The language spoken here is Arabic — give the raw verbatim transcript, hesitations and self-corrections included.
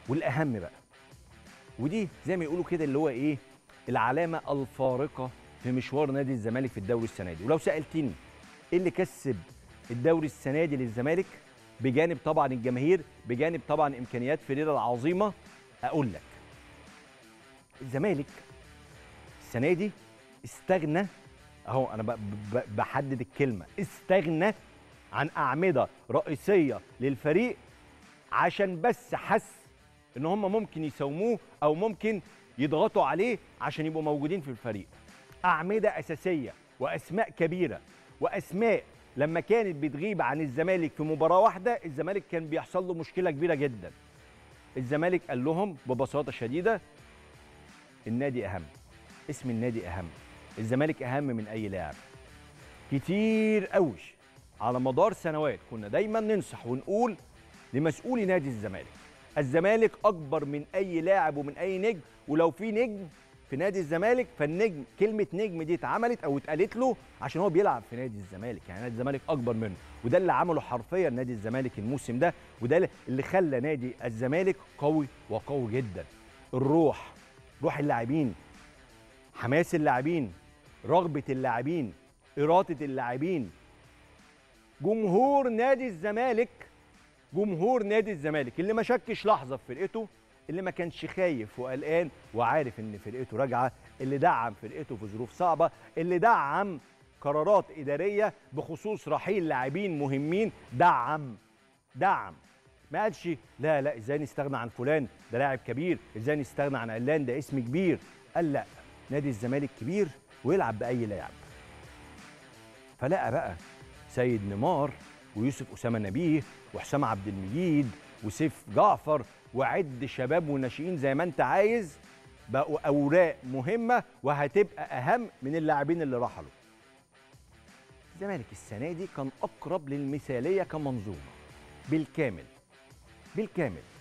والاهم بقى، ودي زي ما يقولوا كده اللي هو ايه العلامه الفارقه في مشوار نادي الزمالك في الدوري السنه دي. ولو سالتني ايه اللي كسب الدوري السنه دي للزمالك، بجانب طبعا الجماهير، بجانب طبعا امكانيات فريرة العظيمه، اقول لك الزمالك السنه دي استغنى، اهو انا ب- ب- بحدد الكلمه، استغنى عن اعمده رئيسيه للفريق عشان بس حس ان هم ممكن يساوموه او ممكن يضغطوا عليه عشان يبقوا موجودين في الفريق. اعمده اساسيه واسماء كبيره، واسماء لما كانت بتغيب عن الزمالك في مباراه واحده الزمالك كان بيحصل له مشكله كبيره جدا. الزمالك قال لهم ببساطه شديده النادي اهم، اسم النادي اهم، الزمالك اهم من اي لاعب. كتير قوي على مدار سنوات كنا دايما ننصح ونقول لمسؤولي نادي الزمالك الزمالك اكبر من اي لاعب ومن اي نجم، ولو في نجم في نادي الزمالك فالنجم كلمه نجم دي اتعملت او اتقالت له عشان هو بيلعب في نادي الزمالك، يعني نادي الزمالك اكبر منه. وده اللي عمله حرفيا نادي الزمالك الموسم ده، وده اللي خلى نادي الزمالك قوي وقوي جدا. الروح، روح اللاعبين، حماس اللاعبين، رغبه اللاعبين، اراده اللاعبين، جمهور نادي الزمالك، جمهور نادي الزمالك اللي ما شكش لحظه في فرقته، اللي ما كانش خايف وقلقان وعارف ان فرقته راجعه، اللي دعم فرقته في ظروف صعبه، اللي دعم قرارات اداريه بخصوص رحيل لاعبين مهمين، دعم دعم ما قالش لا لا ازاي نستغنى عن فلان ده لاعب كبير، ازاي نستغنى عن علان ده اسم كبير. قال لا، نادي الزمالك كبير ويلعب باي لاعب. فلقى بقى سيد نيمار ويوسف اسامه نبيه وحسام عبد المجيد وسيف جعفر وعد شباب وناشئين زي ما انت عايز، بقوا اوراق مهمه وهتبقى اهم من اللاعبين اللي رحلوا. الزمالك السنه دي كان اقرب للمثاليه كمنظومه بالكامل بالكامل.